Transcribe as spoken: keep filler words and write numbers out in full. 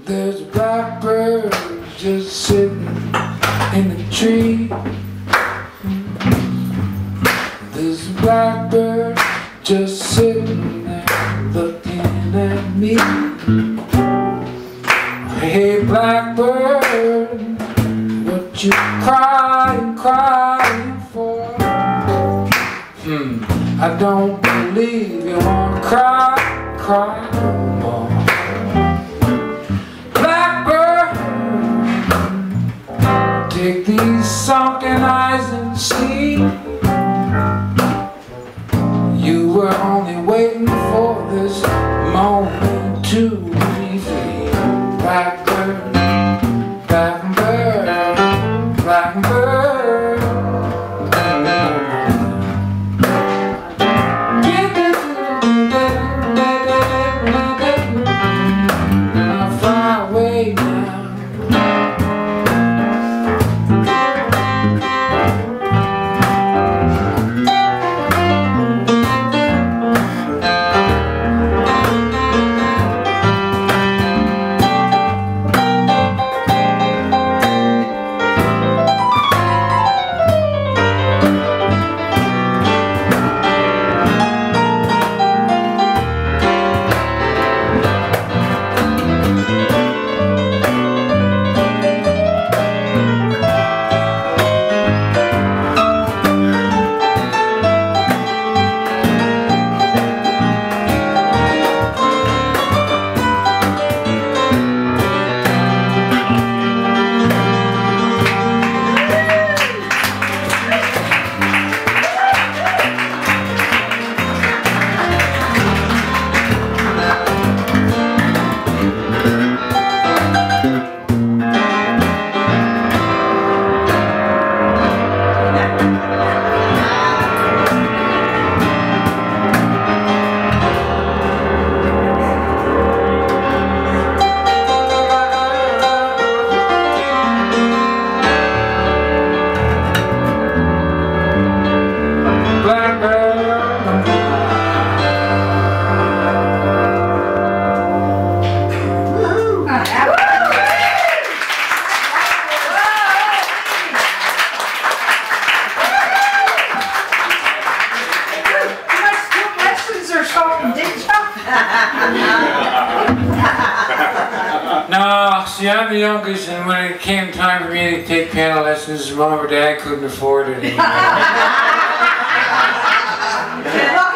There's a blackbird just sitting in the tree. There's a blackbird just sitting there looking at me. Hey blackbird, what you crying, crying for? Hmm, I don't believe you wanna cry, cry no more. Take these sunken eyes and see. You were only waiting for this moment to be free. Blackbird, blackbird, blackbird. I'll fly away now. No, see, I'm the youngest, and when it came time for me to take piano lessons, Mom or Dad couldn't afford it anymore.